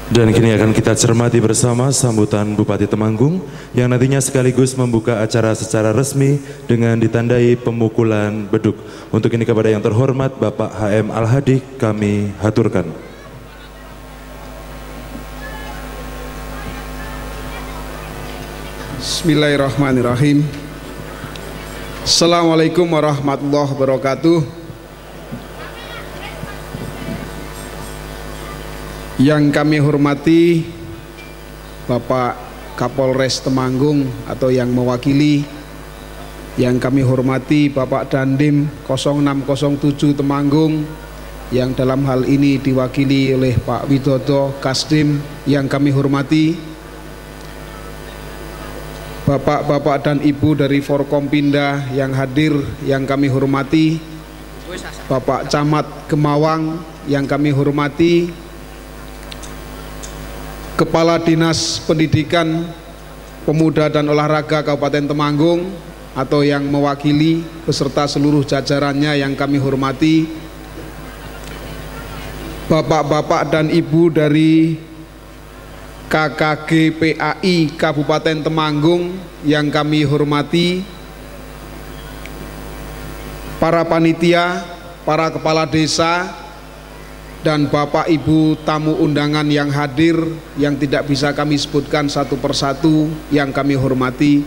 Dan kini akan kita cermati bersama sambutan Bupati Temanggung yang nantinya sekaligus membuka acara secara resmi dengan ditandai pemukulan beduk. Untuk ini kepada yang terhormat Bapak HM Al-Hadi kami haturkan. Bismillahirrahmanirrahim. Assalamualaikum warahmatullahi wabarakatuh. Yang kami hormati Bapak Kapolres Temanggung atau yang mewakili, yang kami hormati Bapak Dandim 0607 Temanggung, yang dalam hal ini diwakili oleh Pak Widodo Kasdim, yang kami hormati Bapak-bapak dan Ibu dari Forkompinda yang hadir, yang kami hormati Bapak Camat Gemawang, yang kami hormati Kepala Dinas Pendidikan, Pemuda dan Olahraga Kabupaten Temanggung atau yang mewakili beserta seluruh jajarannya yang kami hormati, Bapak-bapak dan Ibu dari KKG PAI Kabupaten Temanggung yang kami hormati, para panitia, para kepala desa, dan Bapak Ibu tamu undangan yang hadir yang tidak bisa kami sebutkan satu persatu yang kami hormati.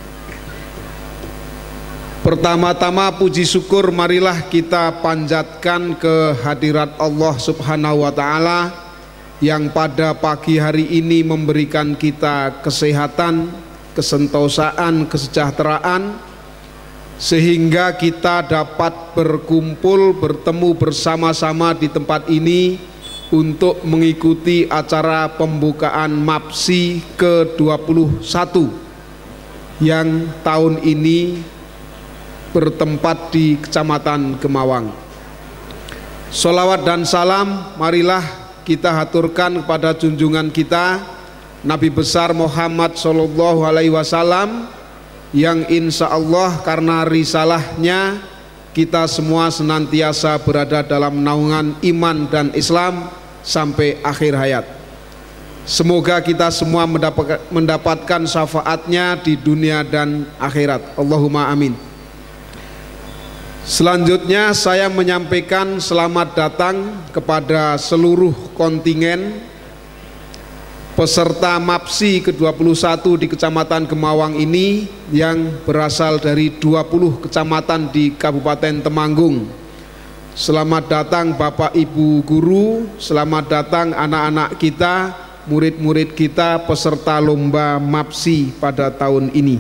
Pertama-tama puji syukur marilah kita panjatkan kehadirat Allah Subhanahu wa Ta'ala yang pada pagi hari ini memberikan kita kesehatan, kesentosaan, kesejahteraan, sehingga kita dapat berkumpul, bertemu bersama-sama di tempat ini untuk mengikuti acara pembukaan MAPSI ke-21 yang tahun ini bertempat di Kecamatan Gemawang. Sholawat dan salam marilah kita haturkan kepada junjungan kita Nabi besar Muhammad Sallallahu Alaihi Wasallam, yang insya Allah karena risalahnya kita semua senantiasa berada dalam naungan iman dan Islam sampai akhir hayat. Semoga kita semua mendapatkan syafaatnya di dunia dan akhirat. Allahumma amin. Selanjutnya saya menyampaikan selamat datang kepada seluruh kontingen peserta MAPSI ke-21 di Kecamatan Gemawang ini yang berasal dari 20 kecamatan di Kabupaten Temanggung. Selamat datang Bapak Ibu guru, selamat datang anak-anak kita, murid-murid kita peserta lomba MAPSI pada tahun ini.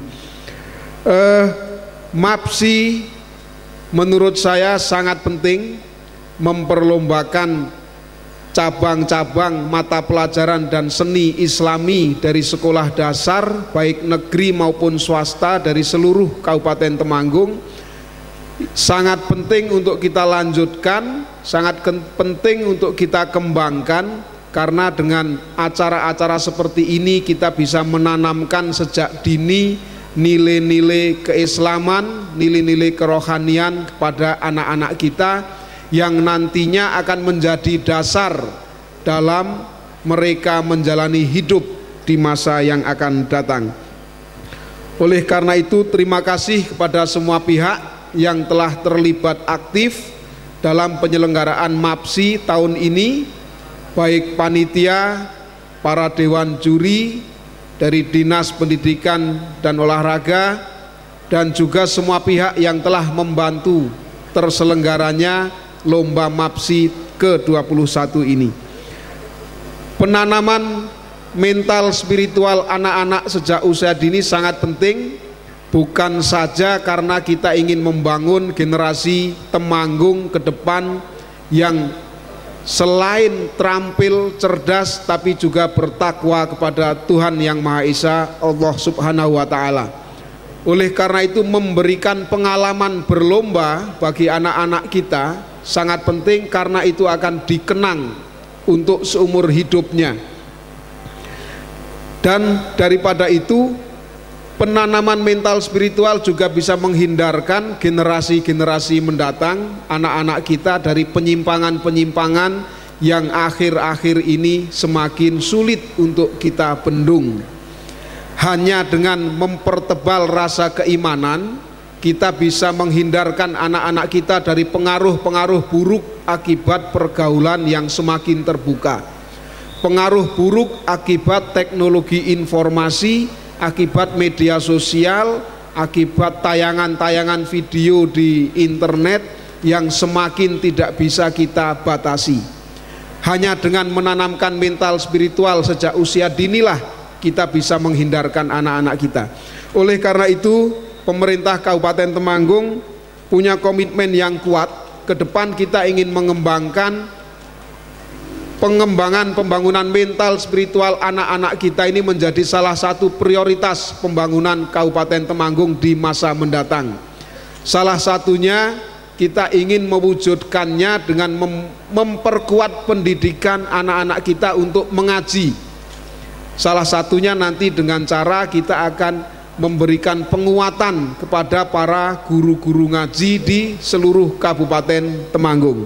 MAPSI menurut saya sangat penting, memperlombakan cabang-cabang mata pelajaran dan seni Islami dari sekolah dasar baik negeri maupun swasta dari seluruh Kabupaten Temanggung. Sangat penting untuk kita lanjutkan, sangat penting untuk kita kembangkan, karena dengan acara-acara seperti ini kita bisa menanamkan sejak dini nilai-nilai keislaman, nilai-nilai kerohanian kepada anak-anak kita yang nantinya akan menjadi dasar dalam mereka menjalani hidup di masa yang akan datang. Oleh karena itu, terima kasih kepada semua pihak yang telah terlibat aktif dalam penyelenggaraan MAPSI tahun ini, baik panitia, para dewan juri dari Dinas Pendidikan dan Olahraga, dan juga semua pihak yang telah membantu terselenggaranya lomba MAPSI ke-21 ini. Penanaman mental spiritual anak-anak sejak usia dini sangat penting, bukan saja karena kita ingin membangun generasi Temanggung ke depan yang selain terampil, cerdas, tapi juga bertakwa kepada Tuhan Yang Maha Esa, Allah Subhanahu wa Ta'ala. Oleh karena itu, memberikan pengalaman berlomba bagi anak-anak kita sangat penting, karena itu akan dikenang untuk seumur hidupnya. Dan daripada itu, penanaman mental spiritual juga bisa menghindarkan generasi-generasi mendatang, anak-anak kita dari penyimpangan-penyimpangan yang akhir-akhir ini semakin sulit untuk kita bendung. Hanya dengan mempertebal rasa keimanan, kita bisa menghindarkan anak-anak kita dari pengaruh-pengaruh buruk akibat pergaulan yang semakin terbuka. Pengaruh buruk akibat teknologi informasi, akibat media sosial, akibat tayangan-tayangan video di internet yang semakin tidak bisa kita batasi. Hanya dengan menanamkan mental spiritual sejak usia dinilah kita bisa menghindarkan anak-anak kita. Oleh karena itu, pemerintah Kabupaten Temanggung punya komitmen yang kuat. Ke depan kita ingin mengembangkan pembangunan mental spiritual anak-anak kita ini menjadi salah satu prioritas pembangunan Kabupaten Temanggung di masa mendatang. Salah satunya kita ingin mewujudkannya dengan memperkuat pendidikan anak-anak kita untuk mengaji. Salah satunya nanti dengan cara kita akan memberikan penguatan kepada para guru-guru ngaji di seluruh Kabupaten Temanggung.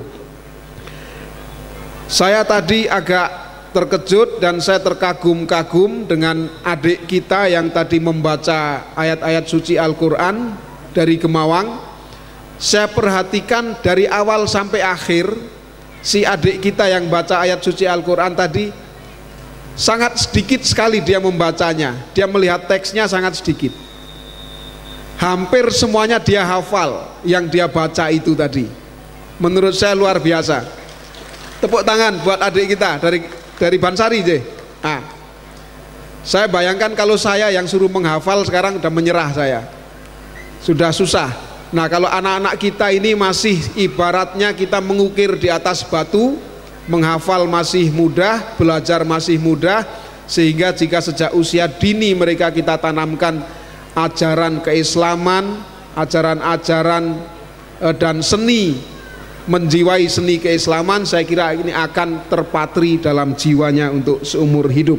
Saya tadi agak terkejut dan saya terkagum-kagum dengan adik kita yang tadi membaca ayat-ayat suci Al-Quran dari Gemawang. Saya perhatikan dari awal sampai akhir, si adik kita yang baca ayat suci Al-Quran tadi sangat sedikit sekali dia membacanya. Dia melihat teksnya sangat sedikit. Hampir semuanya dia hafal yang dia baca itu tadi. Menurut saya luar biasa. Tepuk tangan buat adik kita dari Bansari, Nah, saya bayangkan kalau saya yang suruh menghafal sekarang udah menyerah saya. Sudah susah. Nah, kalau anak-anak kita ini masih ibaratnya kita mengukir di atas batu, menghafal masih mudah, belajar masih mudah, sehingga jika sejak usia dini mereka kita tanamkan ajaran keislaman, ajaran-ajaran dan seni, menjiwai seni keislaman, saya kira ini akan terpatri dalam jiwanya untuk seumur hidup.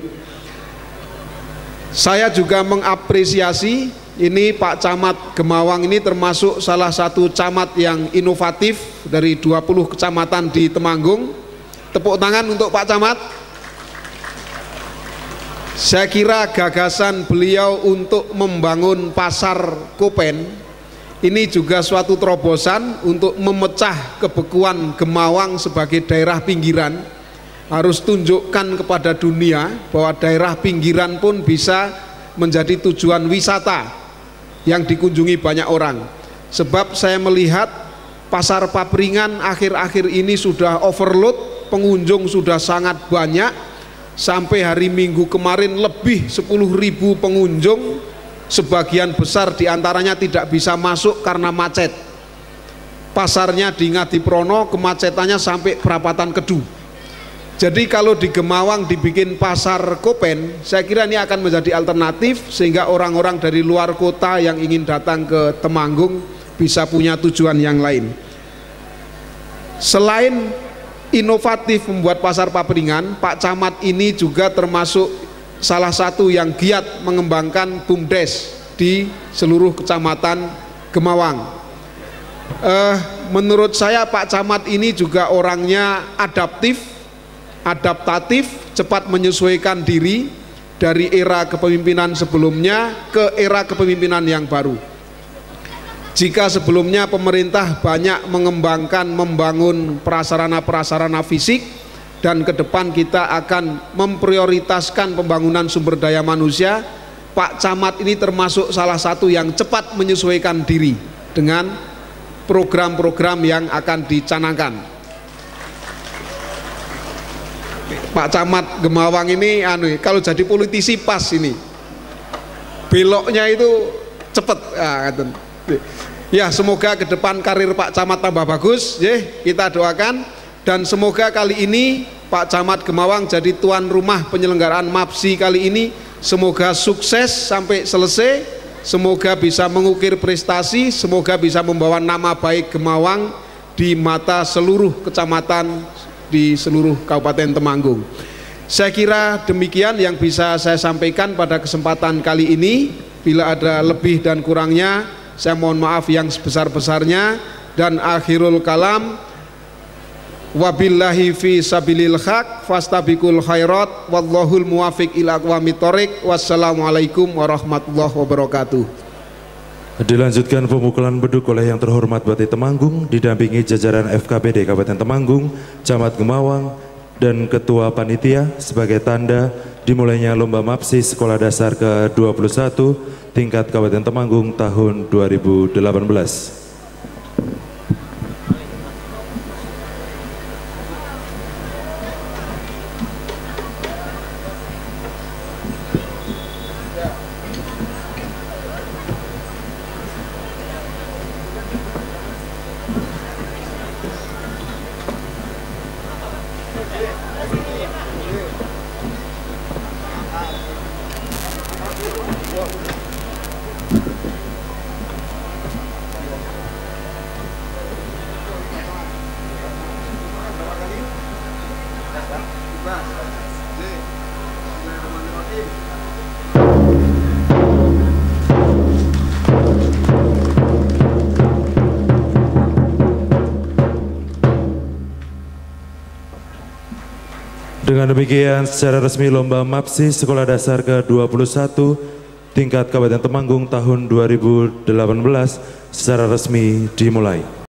Saya juga mengapresiasi ini Pak Camat Gemawang ini termasuk salah satu camat yang inovatif dari 20 kecamatan di Temanggung. Tepuk tangan untuk Pak Camat. Saya kira gagasan beliau untuk membangun pasar Kopen ini juga suatu terobosan untuk memecah kebekuan Gemawang sebagai daerah pinggiran. Harus tunjukkan kepada dunia bahwa daerah pinggiran pun bisa menjadi tujuan wisata yang dikunjungi banyak orang. Sebab saya melihat pasar Papringan akhir-akhir ini sudah overload, pengunjung sudah sangat banyak. Sampai hari Minggu kemarin lebih 10.000 pengunjung, sebagian besar diantaranya tidak bisa masuk karena macet. Pasarnya di Ngadiprono kemacetannya sampai perapatan Kedu. Jadi kalau di Gemawang dibikin pasar Kopen, saya kira ini akan menjadi alternatif sehingga orang-orang dari luar kota yang ingin datang ke Temanggung bisa punya tujuan yang lain. Selain inovatif membuat pasar Papringan, Pak Camat ini juga termasuk salah satu yang giat mengembangkan BUMDes di seluruh kecamatan Gemawang. Menurut saya Pak Camat ini juga orangnya adaptatif, cepat menyesuaikan diri dari era kepemimpinan sebelumnya ke era kepemimpinan yang baru. Jika sebelumnya pemerintah banyak membangun prasarana-prasarana fisik, dan ke depan kita akan memprioritaskan pembangunan sumber daya manusia, Pak Camat ini termasuk salah satu yang cepat menyesuaikan diri dengan program-program yang akan dicanangkan. Pak Camat Gemawang ini kalau jadi politisi pas ini, beloknya itu cepet. Ya, semoga ke depan karir Pak Camat tambah bagus, kita doakan. Dan semoga kali ini Pak Camat Gemawang jadi tuan rumah penyelenggaraan MAPSI kali ini. Semoga sukses sampai selesai, semoga bisa mengukir prestasi, semoga bisa membawa nama baik Gemawang di mata seluruh kecamatan di seluruh Kabupaten Temanggung. Saya kira demikian yang bisa saya sampaikan pada kesempatan kali ini. Bila ada lebih dan kurangnya, saya mohon maaf yang sebesar-besarnya. Dan akhirul kalam, Wabillahi fi sabilil haq fastabiqul khairat wallahul muwafiq ila aqwamit thoriq. Wassalamualaikum warahmatullahi wabarakatuh. Dilanjutkan pemukulan beduk oleh yang terhormat Bupati Temanggung didampingi jajaran FKPD Kabupaten Temanggung, Camat Gemawang dan Ketua Panitia sebagai tanda dimulainya Lomba MAPSI Sekolah Dasar ke-21 tingkat Kabupaten Temanggung tahun 2018. Dengan demikian secara resmi Lomba MAPSI Sekolah Dasar ke-21 tingkat Kabupaten Temanggung tahun 2018 secara resmi dimulai.